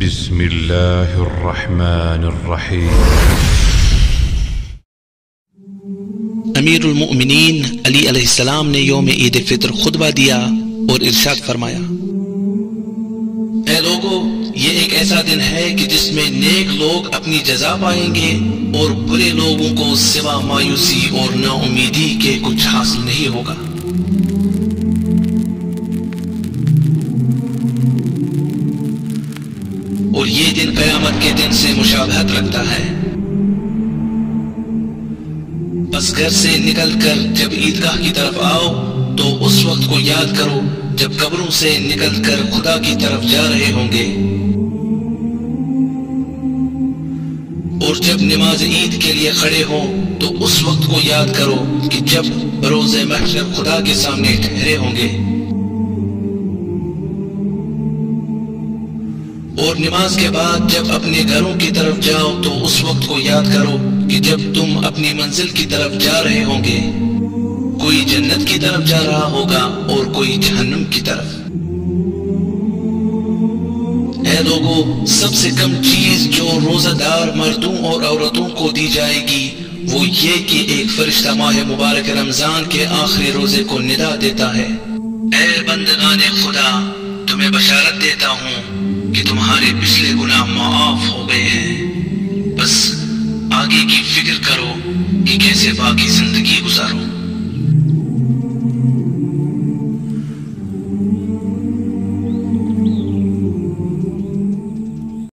بسم اللہ الرحمن الرحیم۔ امیر المؤمنین علی علیہ السلام نے یوم عید فطر خطبہ دیا اور ارشاد فرمایا، اے لوگو، یہ ایک ایسا دن ہے کہ جس میں نیک لوگ اپنی جزا پائیں گے اور برے لوگوں کو سوا مایوسی اور نا امیدی کے کچھ حاصل نہیں ہوگا۔ اور یہ دن قیامت کے دن سے مشابہت رکھتا ہے۔ بس گھر سے نکل کر جب عیدگاہ کی طرف آؤ تو اس وقت کو یاد کرو جب قبروں سے نکل کر خدا کی طرف جا رہے ہوں گے، اور جب نماز عید کے لیے کھڑے ہوں تو اس وقت کو یاد کرو کہ جب بروز محشر خدا کے سامنے ٹھہرے ہوں گے، اور نماز کے بعد جب اپنے گھروں کی طرف جاؤ تو اس وقت کو یاد کرو کہ جب تم اپنی منزل کی طرف جا رہے ہوں گے، کوئی جنت کی طرف جا رہا ہوگا اور کوئی جہنم کی طرف۔ اے لوگو، سب سے کم چیز جو روزہ دار مردوں اور عورتوں کو دی جائے گی وہ یہ کہ ایک فرشتہ ماہ مبارک رمضان کے آخری روزے کو ندا دیتا ہے، اے بندگان خدا، تمہیں بشارت دیتا ہوں کہ تمہارے پچھلے گناہ معاف ہو گئے ہیں، بس آگے کی فکر کرو کہ کیسے باقی زندگی